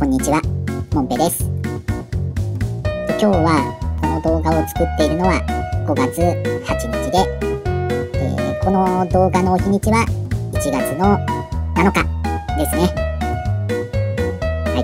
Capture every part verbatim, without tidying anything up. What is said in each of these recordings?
んにちは、もんぺです。今日はこの動画を作っているのはごがつはちにちで、えー、この動画の日にちはいちがつのなのかですね。はい。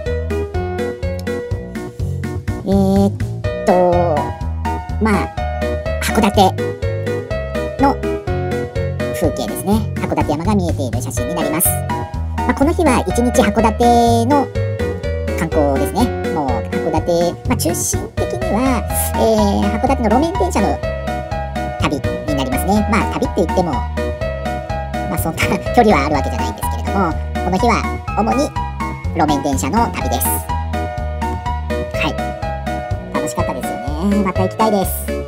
えー、っと、まあ、函館の風景ですね。函館山が見えている写真になります。まあ、この日はいちにち函館の観光ですね。もう函館、まあ、中心的には、えー、函館の路面電車の旅になりますね。まあ旅って言っても、まあそんな距離はあるわけじゃないんですけれども、この日は主に路面電車の旅です。はい。楽しかったですよね。また行きたいです。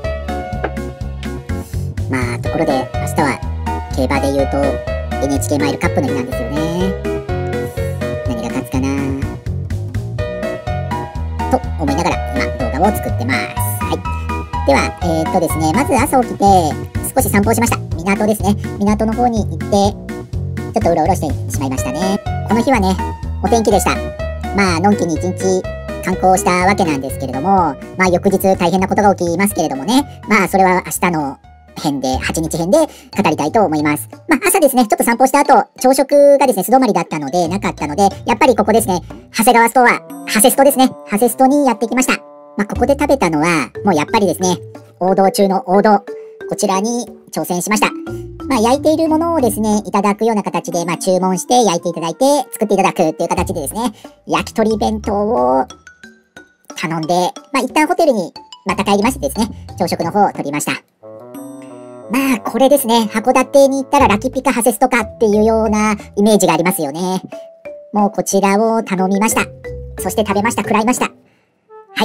まあところで明日は競馬で言うと エヌエイチケー マイルカップの日なんですよね。何が勝つかなと思いながら今動画を作ってます。はい。では、えー、っとですね、まず朝起きて少し散歩をしました。港ですね。港の方に行って、ちょっとうろうろしてしまいましたね。この日はね、お天気でした。まあ、のんきに一日観光したわけなんですけれども、まあ、翌日大変なことが起きますけれどもね。まあ、それは明日の編で、はちにち編で語りたいと思います。まあ、朝ですね、ちょっと散歩した後、朝食がですね、素泊まりだったので、なかったので、やっぱりここですね、長谷川ストア、ハセストですね、ハセストにやってきました。まあ、ここで食べたのは、もうやっぱりですね、王道中の王道、こちらに挑戦しました。まあ、焼いているものをですね、いただくような形で、まあ、注文して焼いていただいて、作っていただくっていう形でですね、焼き鳥弁当を頼んで、まあ、一旦ホテルにまた帰りましてですね、朝食の方を取りました。まあ、これですね、函館に行ったらラキピカハセストかっていうようなイメージがありますよね。もうこちらを頼みました。そして食べました、食らいました。はい。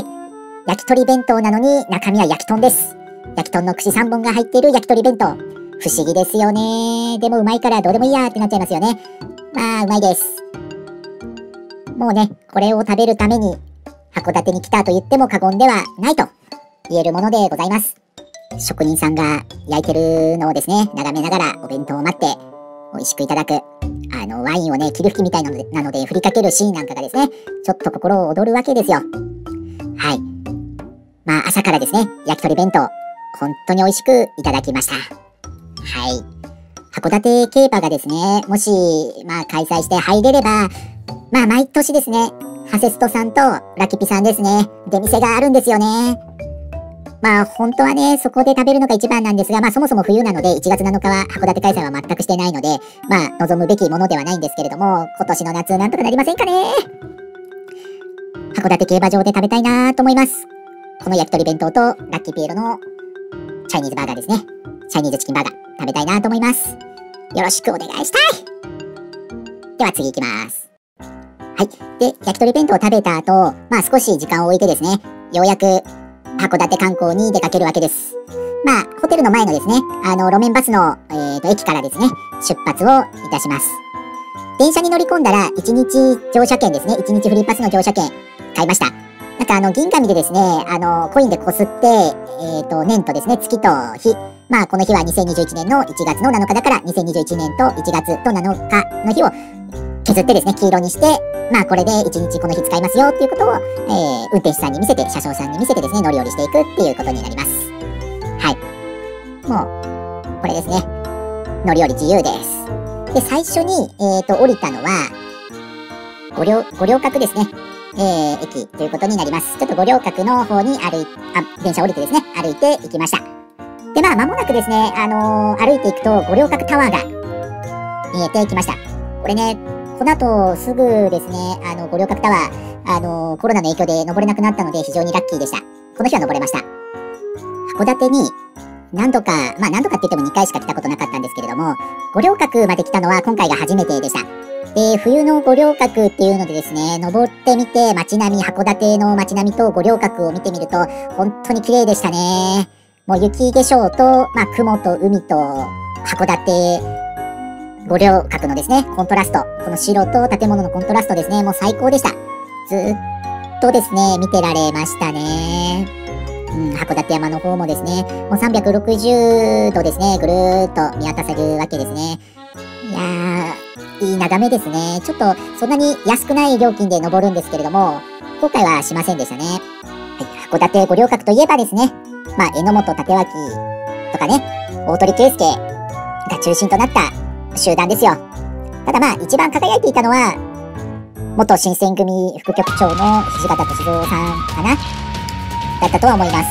焼き鳥弁当なのに中身は焼き豚です。焼き豚の串さんぼんが入っている焼き鳥弁当。不思議ですよね。でもうまいからどうでもいいやってなっちゃいますよね。まあ、うまいです。もうね、これを食べるために函館に来たと言っても過言ではないと言えるものでございます。職人さんが焼いてるのをですね、眺めながらお弁当を待って美味しくいただく。あの、ワインをね、霧吹きみたいなので、なので振りかけるシーンなんかがですね、ちょっと心を躍るわけですよ。はい。まあ、朝からですね、焼き鳥弁当、本当に美味しくいただきました。はい。函館競馬がですね、もし、まあ、開催して入れれば、まあ、毎年ですね、ハセストさんとラキピさんですね、出店があるんですよね。まあ、本当はね、そこで食べるのが一番なんですが、まあ、そもそも冬なので、いちがつなのかは函館開催は全くしてないので、まあ、望むべきものではないんですけれども、今年の夏なんとかなりませんかね。函館競馬場で食べたいなと思います。この焼き鳥弁当とラッキーピエロのチャイニーズバーガーですね。チャイニーズチキンバーガー食べたいなと思います。よろしくお願いしたい。では次行きます。はい。で、焼き鳥弁当を食べた後、まあ少し時間を置いてですね、ようやく函館観光に出かけるわけです。まあ、ホテルの前のですね、あの、路面バスの、えーと、駅からですね、出発をいたします。電車に乗り込んだら、いちにち乗車券ですね、いちにちフリーパスの乗車券買いました。なんかあの、銀紙でですね、あの、コインでこすって、えーと、年とですね、月と日。まあ、この日はにせんにじゅういちねんのいちがつのなのかだから、にせんにじゅういちねんといちがつとなのかの日を削ってですね、黄色にして、まあこれでいちにちこの日使いますよっていうことを、えー、運転手さんに見せて、車掌さんに見せてですね、乗り降りしていくっていうことになります。はい。もう、これですね。乗り降り自由です。で、最初に、えっと、降りたのは、五稜、五稜郭ですね。えー、駅ということになります。ちょっと五稜郭の方に歩い、あ、電車降りてですね、歩いて行きました。で、まあ、間もなくですね、あのー、歩いていくと五稜郭タワーが見えてきました。これね、この後すぐですね、あの、五稜郭タワー、あのー、コロナの影響で登れなくなったので非常にラッキーでした。この日は登れました。函館に何度か、まあ何度かって言ってもにかいしか来たことなかったんですけれども、五稜郭まで来たのは今回が初めてでした。で、冬の五稜郭っていうのでですね、登ってみて街並み、函館の街並みと五稜郭を見てみると、本当に綺麗でしたね。もう雪化粧と、まあ雲と海と函館、五稜郭のですね、コントラスト。この白と建物のコントラストですね。もう最高でした。ずーっとですね、見てられましたね。うん、函館山の方もですね、もうさんびゃくろくじゅうどですね、ぐるーっと見渡せるわけですね。いやー、 いい眺めですね。ちょっと、そんなに安くない料金で登るんですけれども、後悔はしませんでしたね。はい、函館五稜郭といえばですね、まあ、榎本立脇とかね、大鳥圭介が中心となった集団ですよ。ただまあ、一番輝いていたのは、元新選組副局長の土方歳三さんかなだったとは思います。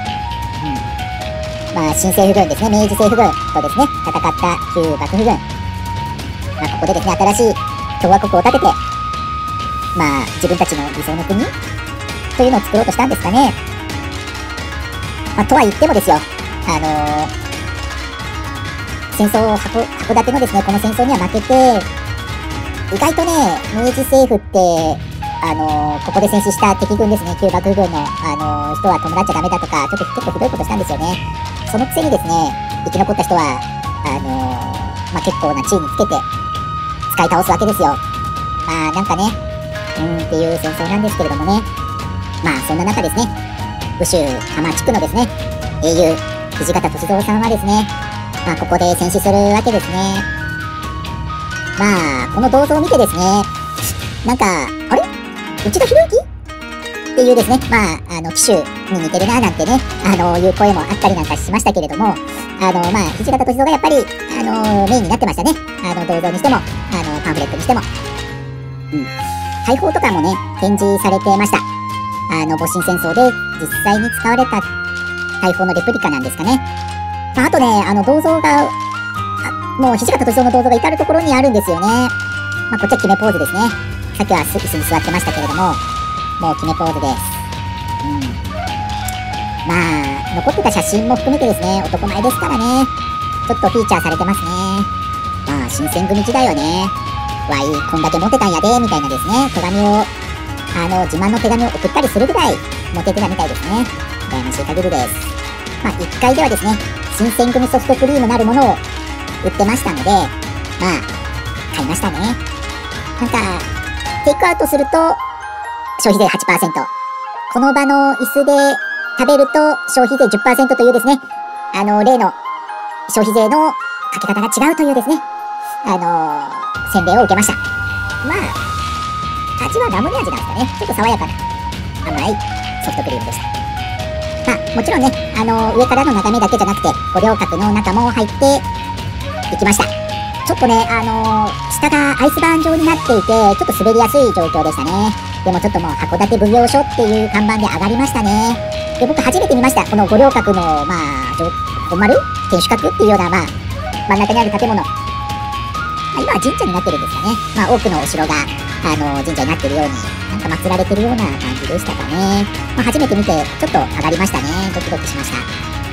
うん、まあ、新政府軍ですね、明治政府軍とですね、戦った旧幕府軍。まあ、ここでですね、新しい共和国を建てて、まあ、自分たちの理想の国というのを作ろうとしたんですかね。まあ、とは言ってもですよ、あのー、戦争、函館のですね、この戦争には負けて、意外とね、明治政府って、あのー、ここで戦死した敵軍ですね、旧幕府軍の、あのー、人は弔っちゃダメだとか、ちょっと結構ひどいことしたんですよね。そのくせにですね、生き残った人は、あのー、まあ、結構な地位につけて、使い倒すわけですよ。まあ、なんかね、うーんっていう戦争なんですけれどもね。まあ、そんな中ですね、武州浜地区のですね、英雄、土方歳三さんはですね、まあ、ここで戦死するわけですね。まあ、この銅像を見てですね、なんか、あれ内田博之っていうですね、まあ、あの、騎手に似てるな、なんてね、あの、いう声もあったりなんかしましたけれども、あの、まあ、土方歳三がやっぱり、あの、メインになってましたね。あの、銅像にしても、あの、パンフレットにしても。うん。大砲とかもね、展示されてました。あの、戊辰戦争で実際に使われた大砲のレプリカなんですかね。まあ、あとね、あの、銅像が、もう土方歳三の銅像が至るところにあるんですよね。まあ、こっちは決めポーズですね。さっきは椅子に座ってましたけれども、もう決めポーズです。うん。まあ、残ってた写真も含めてですね、男前ですからね。ちょっとフィーチャーされてますね。まあ、新選組時代はね、わい、こんだけモテたんやで、みたいなですね、手紙を、あの、自慢の手紙を送ったりするぐらい、モテてたみたいですね。羨ましい限りです。まあ、いっかいではですね、新選組ソフトクリームなるものを売ってましたので、まあ、買いましたね。なんか、テイクアウトすると、消費税 はちパーセント。この場の椅子で食べると消費税 じゅっパーセント というですね、あの、例の消費税のかけ方が違うというですね、あのー、洗礼を受けました。まあ、味はラムネ味なんですかね。ちょっと爽やかな甘いソフトクリームでした。まあ、もちろんね、あのー、上からの眺めだけじゃなくて、五稜郭の中も入っていきました。ちょっとね、あのー、下がアイスバーン状になっていて、ちょっと滑りやすい状況でしたね。でもちょっともう函館奉行所っていう看板で上がりましたね。で、僕初めて見ました。この五稜郭の、まあ、本丸天守閣っていうような、まあ、真ん中にある建物。今は神社になってるんですかね。まあ、多くのお城が、あの、神社になってるように、なんか祀られてるような感じでしたかね。まあ、初めて見て、ちょっと上がりましたね。ドキドキしました。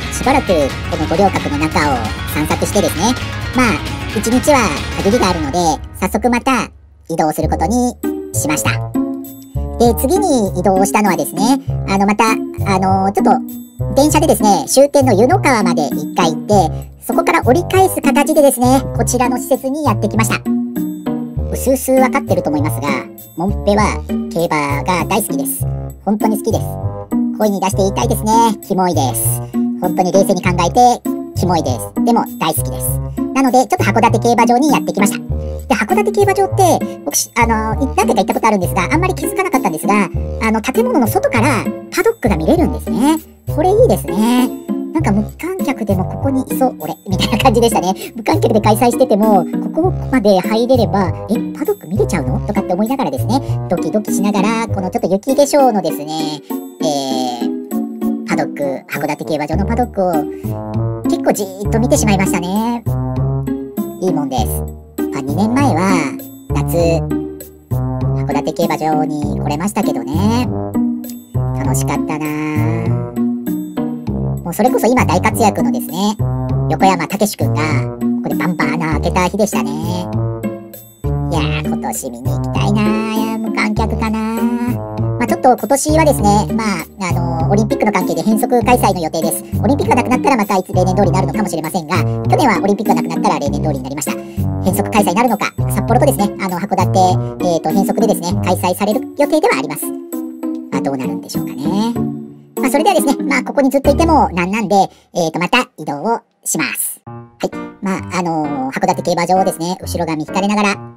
しばらく、この五稜郭の中を散策してですね、まあ、一日は限りがあるので、早速また移動することにしました。で、次に移動したのはですね、あの、また、あの、ちょっと、電車でですね、終点の湯の川まで一回行って、そこから折り返す形でですね、こちらの施設にやってきました。うすうすわかってると思いますが、もんぺは競馬が大好きです。本当に好きです。声に出して言いたいですね。キモいです。本当に冷静に考えて、キモいです。でも大好きです。なので、ちょっと函館競馬場にやってきました。で、函館競馬場って、僕、あの、何回か行ったことあるんですが、あんまり気づかなかったんですが、あの、建物の外からパドックが見れるんですね。これいいですね。なんか無観客でもここにいそう、俺、みたいな感じでしたね。無観客で開催してても、ここまで入れれば、え、パドック見れちゃうのとかって思いながらですね、ドキドキしながら、このちょっと雪化粧のですね、えー、パドック、函館競馬場のパドックを、結構じーっと見てしまいましたね。いいもんです。まあ、にねんまえは、夏、函館競馬場に来れましたけどね。楽しかったなぁ。もうそれこそ今大活躍のですね、横山武史くんが、ここでバンバーナ開けた日でしたね。いやー、今年見に行きたいなぁ。無観客かなぁ。まあちょっと今年はですね、まあ、あのー、オリンピックの関係で変則開催の予定です。オリンピックがなくなったらまたいつ例年通りになるのかもしれませんが、去年はオリンピックがなくなったら例年通りになりました。変則開催になるのか、札幌とですね、あの、函館、えっと、変則でですね、開催される予定ではあります。まあどうなるんでしょうかね。まあそれではですね、まあここにずっといてもなんなんで、えっと、また移動をします。はい。まあ、あのー、函館競馬場をですね、後ろが見引かれながら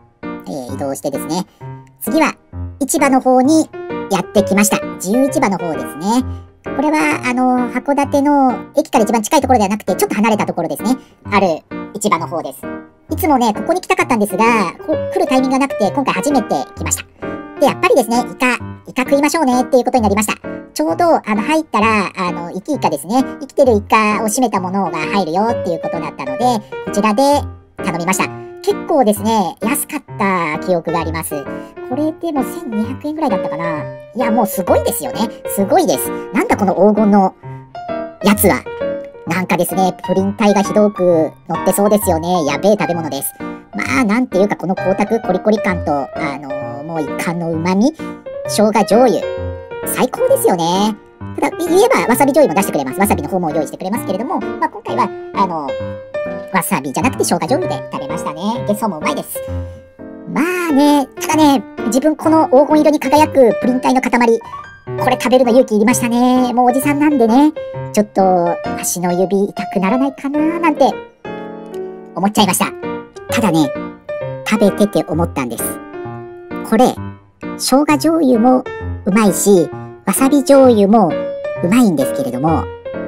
えー、移動してですね、次は市場の方にやってきました。自由市場の方ですね。これは、あの、函館の駅から一番近いところではなくて、ちょっと離れたところですね。ある市場の方です。いつもね、ここに来たかったんですが、こ来るタイミングがなくて、今回初めて来ました。で、やっぱりですね、イカ、イカ食いましょうねっていうことになりました。ちょうど、あの、入ったら、あの、生きイカですね。生きてるイカを締めたものが入るよっていうことだったので、こちらで頼みました。結構ですね、安かった記憶があります。これでもせんにひゃくえんぐらいだったかな。いや、もうすごいですよね。すごいです。なんだこの黄金のやつは。なんかですね、プリン体がひどく乗ってそうですよね。やべえ食べ物です。まあ、なんていうか、この光沢コリコリ感と、あのー、もうイカの旨味、生姜醤油。最高ですよね。ただ、言えばわさび醤油も出してくれます。わさびの方も用意してくれますけれども、まあ、今回は、あのー、わさびじゃなくて生姜醤油で食べましたね。ゲソもうまいです。まあね、ただね、自分この黄金色に輝くプリン体の塊、これ食べるの勇気いりましたね。もうおじさんなんでね、ちょっと足の指痛くならないかななんて思っちゃいました。ただね、食べてて思ったんです。これ、生姜醤油もうまいし、わさび醤油もうまいんですけれども、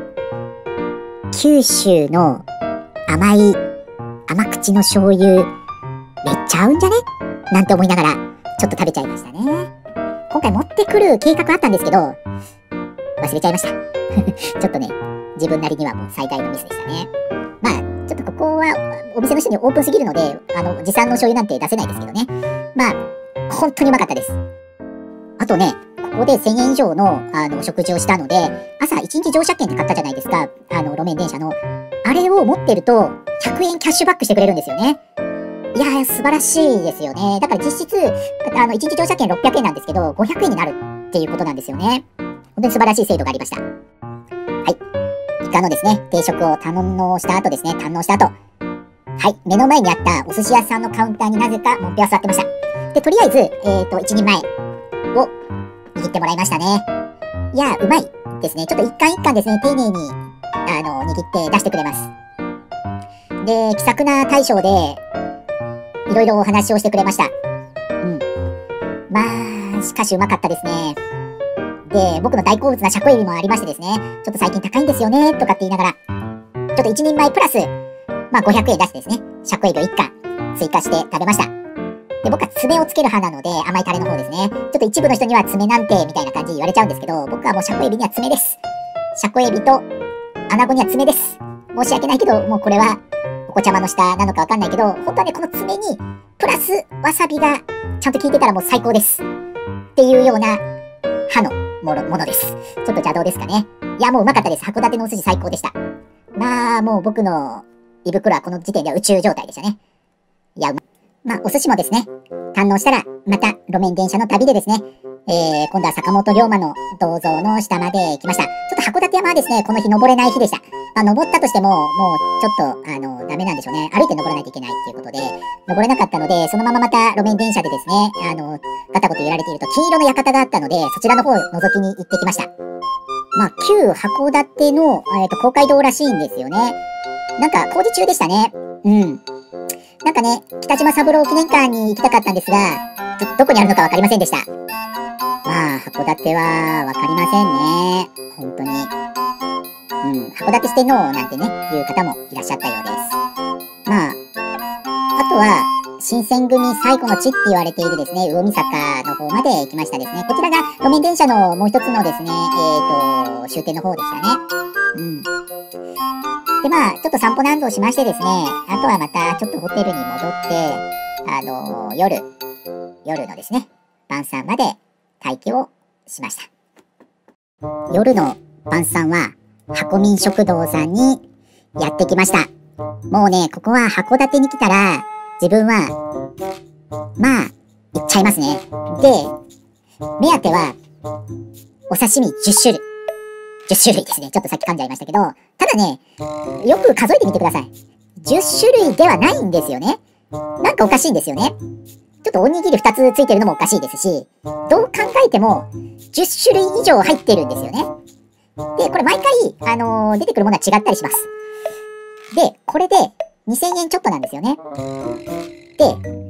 九州の甘い甘口の醤油、めっちゃ合うんじゃねなんて思いながら、ちょっと食べちゃいましたね。今回持ってくる計画あったんですけど、忘れちゃいました。ちょっとね、自分なりにはもう最大のミスでしたね。まあ、ちょっとここはお店の人にオープンすぎるので、あの、持参の醤油なんて出せないですけどね。まあ、本当にうまかったです。あとね、ここでせんえん以上の、あの、お食事をしたので、朝いちにち乗車券って買ったじゃないですか。あの、路面電車の。あれを持ってると、ひゃくえんキャッシュバックしてくれるんですよね。いやー、素晴らしいですよね。だから実質、あの、いちにち乗車券ろっぴゃくえんなんですけど、ごひゃくえんになるっていうことなんですよね。本当に素晴らしい制度がありました。はい。イカのですね、定食を堪能した後ですね、堪能した後。はい。目の前にあったお寿司屋さんのカウンターになぜかもんぺは座ってました。で、とりあえず、えっと、一人前を握ってもらいましたね。いやー、うまいですね。ちょっと一貫一貫ですね、丁寧に、あの、握って出してくれます。で、気さくな大将で、いろいろお話をしてくれました。うん。まあ、しかしうまかったですね。で、僕の大好物なシャコエビもありましてですね、ちょっと最近高いんですよね、とかって言いながら、ちょっと一人前プラス、まあごひゃくえん出してですね、シャコエビをいっかん追加して食べました。で、僕は爪をつける派なので、甘いタレの方ですね。ちょっと一部の人には爪なんて、みたいな感じで言われちゃうんですけど、僕はもうシャコエビには爪です。シャコエビとアナゴには爪です。申し訳ないけど、もうこれは、お子ちゃまの下なのかわかんないけど、本当はね、この爪に、プラスわさびがちゃんと効いてたらもう最高です。っていうような、歯のものものです。ちょっと邪道ですかね。いや、もううまかったです。函館のお寿司最高でした。まあ、もう僕の胃袋はこの時点では宇宙状態でしたね。いや、うま、まあ、お寿司もですね、堪能したら、また路面電車の旅でですね、えー、今度は坂本龍馬の銅像の下まで来ました。ちょっと函館山はですね、この日登れない日でした。まあ、登ったとしても、もうちょっと、あの、ダメなんでしょうね。歩いて登らないといけないっていうことで、登れなかったので、そのまままた路面電車でですね、あの、ガタゴト揺られていると金色の館があったので、そちらの方を覗きに行ってきました。まあ、旧函館の、えっと、公会堂らしいんですよね。なんか工事中でしたね。うん。なんかね、北島三郎記念館に行きたかったんですが、ど、どこにあるのかわかりませんでした。まあ、函館はわかりませんね。本当に。うん、函館四天王なんてね、いう方もいらっしゃったようです。まあ、あとは、新選組最古の地って言われているですね、魚見坂の方まで行きましたですね。こちらが路面電車のもう一つのですね、えっと、終点の方でしたね。うん。で、まあ、ちょっと散歩何度しましてですね、あとはまたちょっとホテルに戻って、あのー、夜、夜のですね、晩餐まで待機をしました。夜の晩餐は、箱民食堂さんにやってきました。もうね、ここは函館に来たら、自分は、まあ、行っちゃいますね。で、目当ては、お刺身じゅっしゅるい。じゅっしゅるいですね。ちょっとさっき噛んじゃいましたけど、ただね、よく数えてみてください。じゅっしゅるいではないんですよね。なんかおかしいんですよね。ちょっとおにぎりふたつついてるのもおかしいですし、どう考えてもじゅっしゅるい以上入ってるんですよね。で、これ毎回、あのー、出てくるものは違ったりします。で、これでにせんえんちょっとなんですよね。で、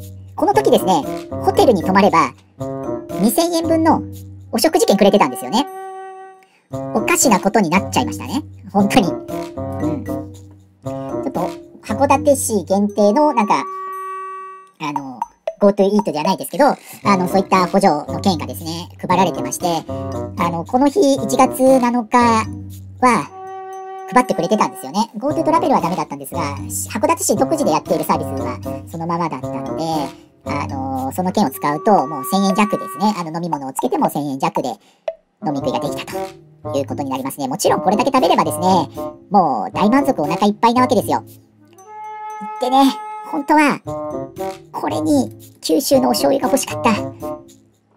この時ですね、ホテルに泊まれば、にせんえんぶんのお食事券くれてたんですよね。おかしなことになっちゃいましたね。本当に。うん。ちょっと、函館市限定の、なんか、あの、GoTo イートじゃないですけど、あの、そういった補助の券がですね、配られてまして、あの、この日、いちがつなのかは、配ってくれてたんですよね。GoTo トラベルはダメだったんですが、函館市独自でやっているサービスはそのままだったので、あの、その券を使うと、もうせんえん弱ですね。あの、飲み物をつけてもせんえん弱で飲み食いができたということになりますね。もちろんこれだけ食べればですね、もう大満足お腹いっぱいなわけですよ。でね、本当は、これに九州のお醤油が欲しかった、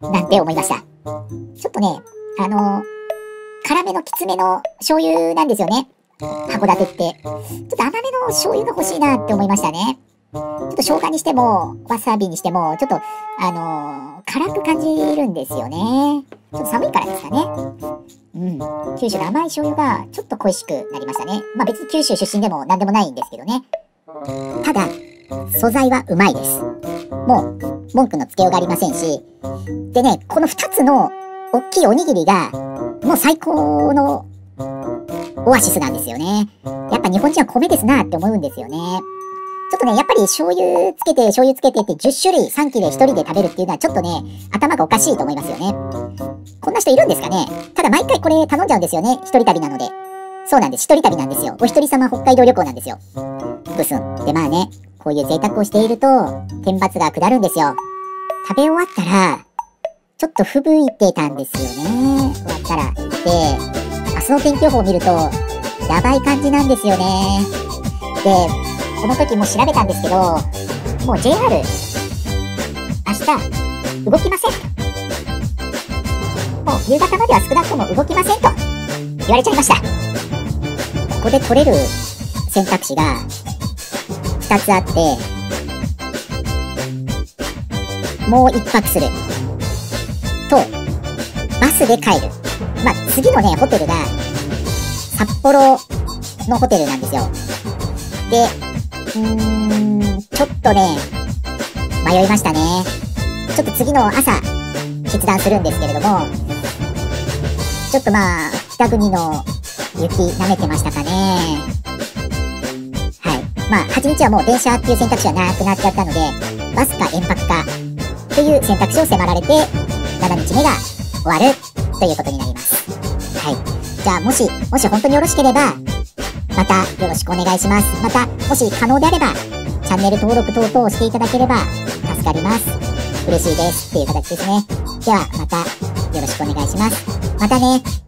なんて思いました。ちょっとね、あの、辛めのきつめの醤油なんですよね。函館って。ちょっと甘めの醤油が欲しいなって思いましたね。ちょっと生姜にしても、わさびにしても、ちょっと、あのー、辛く感じるんですよね。ちょっと寒いからですかね。うん。九州の甘い醤油がちょっと恋しくなりましたね。まあ別に九州出身でも何でもないんですけどね。ただ、素材はうまいです。もう、文句のつけようがありませんし。でね、このふたつの大きいおにぎりが、もう最高のオアシスなんですよね。やっぱ日本人は米ですなって思うんですよね。ちょっとね、やっぱり醤油つけて、醤油つけてってじゅっしゅるいさんきでひとりで食べるっていうのはちょっとね、頭がおかしいと思いますよね。こんな人いるんですかね。ただ毎回これ頼んじゃうんですよね。一人旅なので。そうなんです。一人旅なんですよ。お一人様北海道旅行なんですよ。ブスン。で、まあね、こういう贅沢をしていると、天罰が下るんですよ。食べ終わったら、ちょっと吹雪いてたんですよね。終わったら。で、明日の天気予報を見ると、やばい感じなんですよね。で、この時も調べたんですけど、もう ジェイアール、明日、動きません。もう夕方までは少なくとも動きませんと言われちゃいました。ここで取れる選択肢がふたつあって、もう一泊する。と、バスで帰る。まあ、次のね、ホテルが、札幌のホテルなんですよ。で、うーん、ちょっとね、迷いましたね。ちょっと次の朝、決断するんですけれども、ちょっとまあ、北国の雪舐めてましたかね。はい。まあ、はちにちはもう電車っていう選択肢はなくなっちゃったので、バスか延泊かという選択肢を迫られて、ななにちめが終わるということになります。はい。じゃあ、もし、もし本当によろしければ、またよろしくお願いします。また、もし可能であれば、チャンネル登録等々をしていただければ助かります。嬉しいですっていう形ですね。では、またよろしくお願いします。またね。